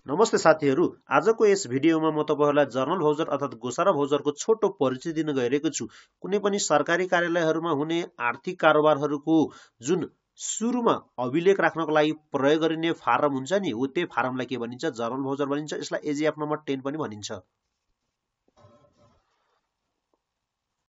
नमस्ते साथीहरू, आजको यस भिडियोमा म तपाईहरुलाई जर्नल भाउचर अर्थात गोसारा भाउचरको छोटो परिचय दिन गइरहेको छु। कुनै पनि सरकारी कार्यालयहरूमा हुने आर्थिक कारोबारहरूको जुन सुरुमा अभिलेख राख्नको लागि प्रयोग गरिने फारम हुन्छ नि, त्यही फारमलाई के भनिन्छ? जर्नल भाउचर भनिन्छ। यसलाई एजिएफ नम्बर 10 पनि भनिन्छ।